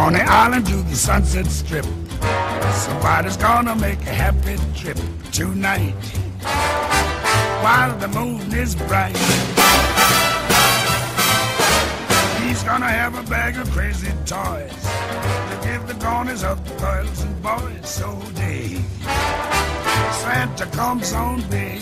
Coney Island to the Sunset Strip. Somebody's gonna make a happy trip tonight while the moon is bright. He's gonna have a bag of crazy toys to give the corners of the girls and boys. So day Santa comes on big.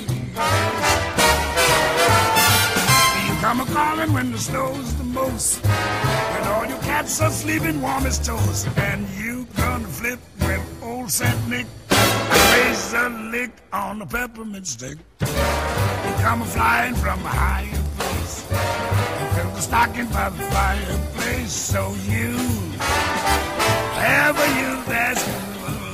You come a-calling when the snow's the most, when all your cats are sleeping warm as toast, and you gonna flip when old Saint Nick plays a lick on the peppermint stick. You come a-flying from a higher place and fill the stocking by the fireplace. So you, ever you, that's good.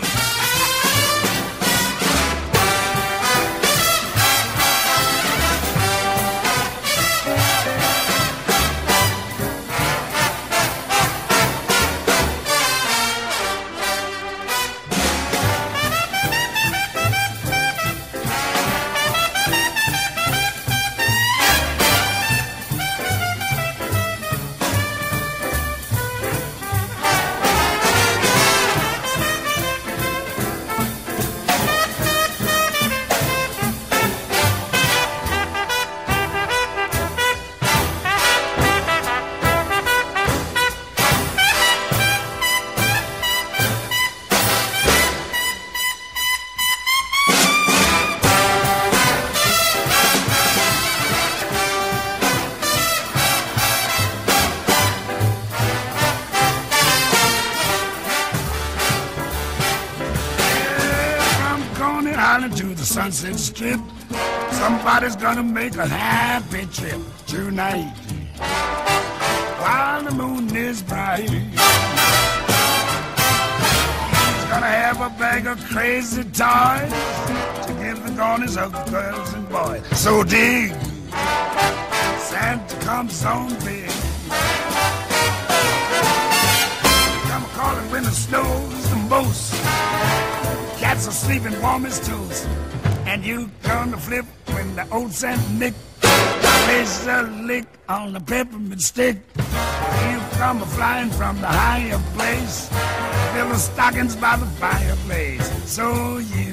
Island to the Sunset Strip. Somebody's gonna make a happy trip tonight while the moon is bright. He's gonna have a bag of crazy toys to give the corners of the girls and boys. So dig, Santa comes on big. Come a-calling when the snow's the most, cats are sleeping warm as toast, and you gonna flip when the old Saint Nick plays a lick on the peppermint stick. You come a-flying from the higher place, fill the stockings by the fireplace. So you,